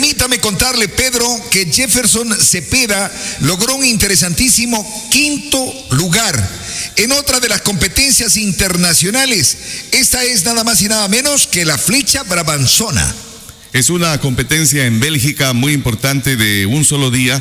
Permítame contarle, Pedro, que Jefferson Cepeda logró un interesantísimo 5º lugar en otra de las competencias internacionales. Esta es nada más y nada menos que la flecha brabanzona. Es una competencia en Bélgica muy importante de un solo día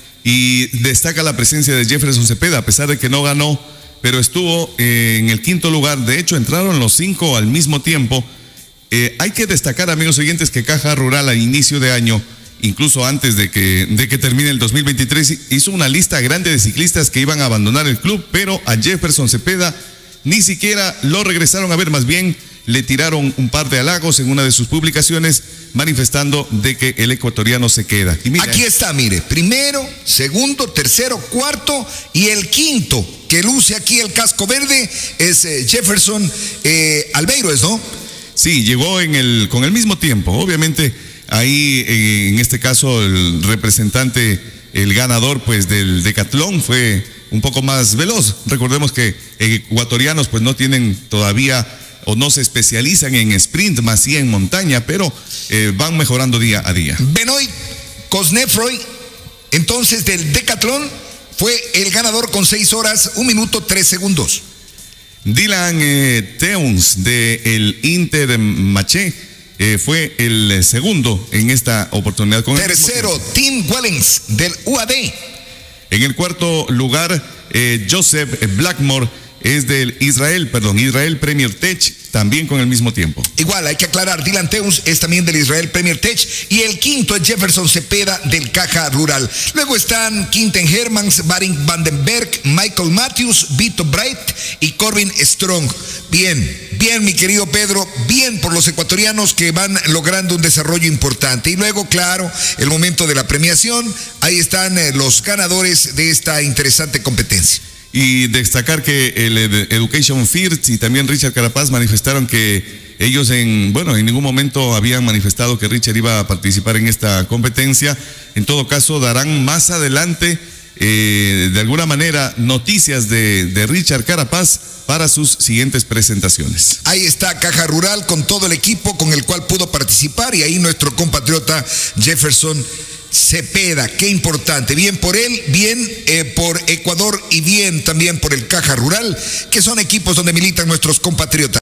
y destaca la presencia de Jefferson Cepeda, a pesar de que no ganó, pero estuvo en el 5º lugar. De hecho, entraron los 5 al mismo tiempo. Hay que destacar, amigos oyentes, que Caja Rural a inicio de año, incluso antes de que termine el 2023, hizo una lista grande de ciclistas que iban a abandonar el club, pero a Jefferson Cepeda ni siquiera lo regresaron a ver, más bien le tiraron un par de halagos en una de sus publicaciones, manifestando de que el ecuatoriano se queda. Y mira, aquí está, mire, 1º, 2º, 3º, 4º y el 5º que luce aquí el casco verde es Jefferson Albeiro, ¿no? Sí, llegó con el mismo tiempo. Obviamente ahí en este caso el representante, el ganador pues del decatlón fue un poco más veloz. Recordemos que ecuatorianos pues no tienen todavía o no se especializan en sprint, más sí en montaña, pero van mejorando día a día. Benoit Cosnefroy, entonces del decatlón, fue el ganador con 6 horas, 1 minuto, 3 segundos. Dylan Teuns del Inter Maché fue el segundo en esta oportunidad. Con tercero, Tim Wellens del UAD. En el 4º lugar, Joseph Blackmore es del Israel Premier Tech, también con el mismo tiempo. Igual, hay que aclarar, Dylan Teuns es también del Israel Premier Tech y el 5º es Jefferson Cepeda del Caja Rural. Luego están Quinten Hermans, Baring Vandenberg, Michael Matthews, Vito Bright y Corbin Strong. Bien, mi querido Pedro, bien por los ecuatorianos que van logrando un desarrollo importante. Y luego, claro, el momento de la premiación, ahí están los ganadores de esta interesante competencia. Y destacar que el Education First y también Richard Carapaz manifestaron que ellos en ningún momento habían manifestado que Richard iba a participar en esta competencia. En todo caso, darán más adelante, de alguna manera, noticias de Richard Carapaz para sus siguientes presentaciones. Ahí está Caja Rural con todo el equipo con el cual pudo participar y ahí nuestro compatriota Jefferson Cepeda, qué importante, bien por él, bien por Ecuador y bien también por el Caja Rural, que son equipos donde militan nuestros compatriotas.